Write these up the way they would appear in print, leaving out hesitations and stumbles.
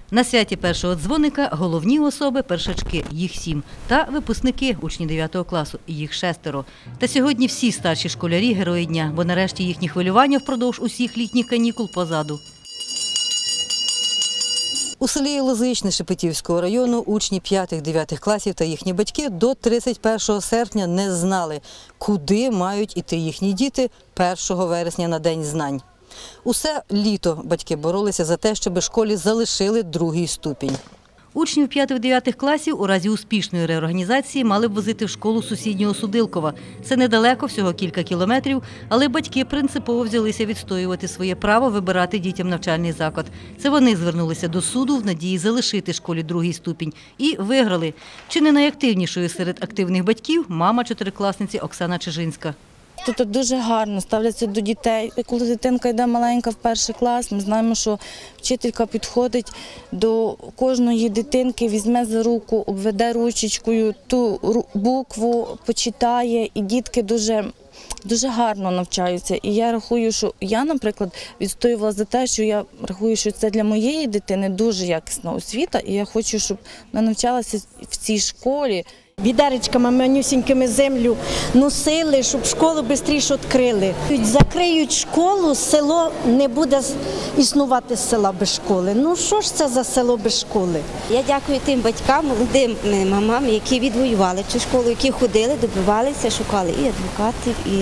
На святі першого дзвоника головні особи – першачки, їх 7, та випускники, учні 9 класу, їх 6. Та сьогодні всі старші школярі – герої дня, бо нарешті їхні хвилювання впродовж усіх літніх канікул позаду. У селі Лозичне Шепетівського району учні 5-9 класів та їхні батьки до 31 серпня не знали, куди мають іти їхні діти 1 вересня на День знань. Усе літо батьки боролися за те, щоб школі залишили 2-й ступінь. Учнів 5-9 класів у разі успішної реорганізації мали б возити в школу сусіднього Судилкова. Це недалеко, всього кілька кілометрів, але батьки принципово взялися відстоювати своє право вибирати дітям навчальний заклад. Це вони звернулися до суду в надії залишити школі 2-й ступінь. І виграли. Чи не найактивнішою серед активних батьків – мама 4-класниці Оксана Чижинська. Тут дуже гарно ставляться до дітей. Коли дитинка йде маленька в 1 клас, ми знаємо, що вчителька підходить до кожної дитинки, візьме за руку, обведе ручечкою, ту букву почитає, і дітки дуже гарно навчаються. І я рахую, що я, наприклад, відстоювала за те, що я рахую, що це для моєї дитини дуже якісна освіта, і я хочу, щоб вона навчалася в цій школі. Відеречками манюсінькими землю носили, щоб школу швидше відкрили. Закриють школу, село не буде існувати з села без школи. Ну що ж це за село без школи? Я дякую тим батькам, молодим мамам, які відвоювали цю школу, які ходили, добивалися, шукали і адвокатів, і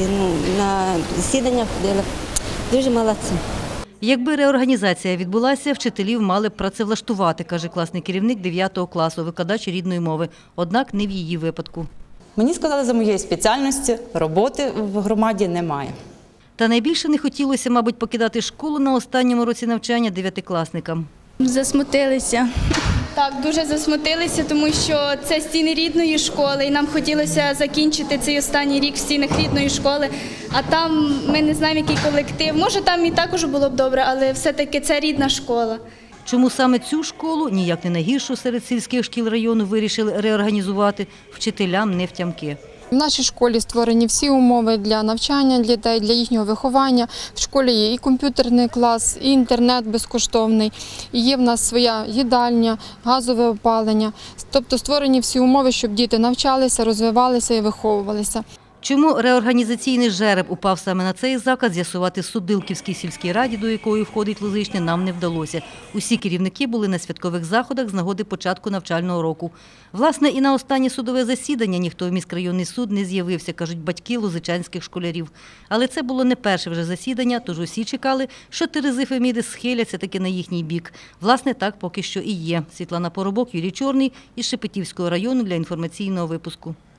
на засідання ходили. Дуже молодці. Якби реорганізація відбулася, вчителів мали б працевлаштувати, каже класний керівник 9 класу, викладач рідної мови. Однак не в її випадку. Мені сказали, за моєї спеціальності роботи в громаді немає. Та найбільше не хотілося, мабуть, покидати школу на останньому році навчання 9-класникам. Засмутилися. Так, дуже засмутилися, тому що це стіни рідної школи, і нам хотілося закінчити цей останній рік в стінах рідної школи, а там ми не знаємо, який колектив. Може, там і також було б добре, але все-таки це рідна школа. Чому саме цю школу, ніяк не найгіршу серед сільських шкіл району, вирішили реорганізувати, вчителям не втямки. В нашій школі створені всі умови для навчання дітей, для їхнього виховання. В школі є і комп'ютерний клас, і інтернет безкоштовний, і є в нас своя їдальня, газове опалення. Тобто створені всі умови, щоб діти навчалися, розвивалися і виховувалися. Чому реорганізаційний жереб упав саме на цей заклад, з'ясувати в Судилківській сільській раді, до якої входить Лозичне, нам не вдалося. Усі керівники були на святкових заходах з нагоди початку навчального року. Власне, і на останнє судове засідання ніхто в міськрайонний суд не з'явився, кажуть батьки лозичанських школярів. Але це було не перше вже засідання, тож усі чекали, що терези Феміди схиляться таки на їхній бік. Власне, так поки що і є. Світлана Поробок, Юрій Чорний із Шепетівського району для інформаційного випуску.